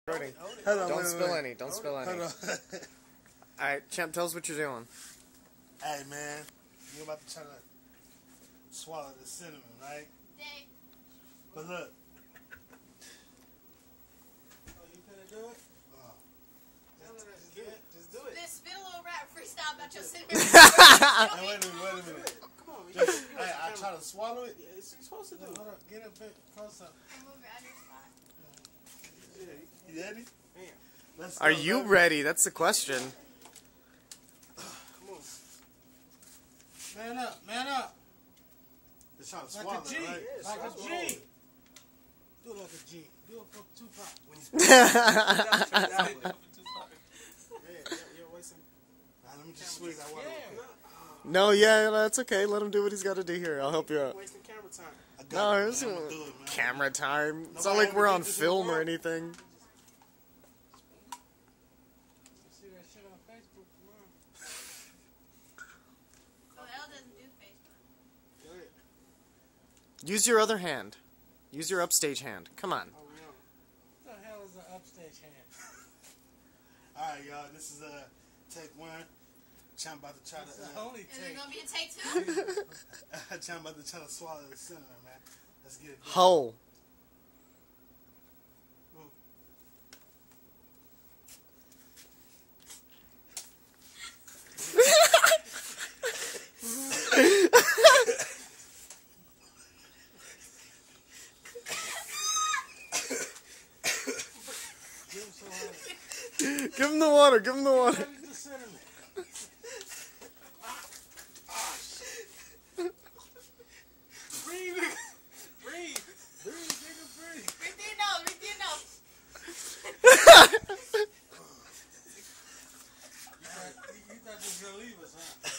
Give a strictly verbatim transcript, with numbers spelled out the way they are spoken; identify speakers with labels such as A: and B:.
A: Recording.
B: Hold on,
A: Don't
B: wait,
A: spill
B: wait.
A: any. Don't
B: Hold
A: spill
B: on.
A: any.
B: Hold on.
A: Alright, Champ, tell us what you're doing.
B: Hey, man. You're about to try to swallow the cinnamon, right?
C: Day.
B: But look.
D: Oh, you finna do it?
B: Oh.
D: Just, just do it. Just do it.
C: This spit a little rap freestyle about your cinnamon.
B: Hey, wait a minute, wait a minute.
D: Come on, man.
B: Just,
D: You
B: hey, I
D: got
B: try to swallow it.
D: Yeah, it's what you're supposed to do.
B: Hold on, get a bit closer.
C: Move it out of your spot.
D: Yeah,
B: You ready?
D: man.
B: Let's
A: Are
B: go,
A: you
B: man.
A: ready? That's the question.
D: Come on.
B: Man up, man up. They're trying to swallow
D: Like a G.
B: it, right?
D: Yeah,
B: Like a
D: swallow
B: G.
D: it.
B: Do it like a G. Do it for Tupac.
D: When you spit it out, yeah, yeah, you're wasting.
B: Nah, let me just squeeze that water.
D: Yeah.
A: No, yeah, that's okay. Let him do what he's got to do here. I'll help you out.
D: Wasting camera time.
B: I got
A: No,
B: it,
A: it's
B: man. I'm
A: uh,
B: gonna do it, man.
A: camera time. It's not
B: Nobody
A: like we're
B: ever
A: on
B: did this
A: film or
B: before?
A: anything.
D: See that shit on Facebook tomorrow.
C: Oh, L doesn't do Facebook.
D: Go ahead.
A: Use your other hand. Use your upstage hand. Come on.
D: Oh, we on.
B: What the hell is an upstage hand? Alright, y'all. This is uh, take one. Champ about to try to. Uh, only
C: Is it gonna be a take two?
B: Champ about to try to swallow the cinnamon, man. Let's get it done.
A: Ho.
B: Give him some water.
A: Give him the water. Give him the water.
B: Give him the cinnamon.
D: Breathe. Breathe.
B: Breathe, nigga, breathe.
C: Breathe through your nose, breathe through your nose.
B: You thought, you thought you was gonna leave us, huh?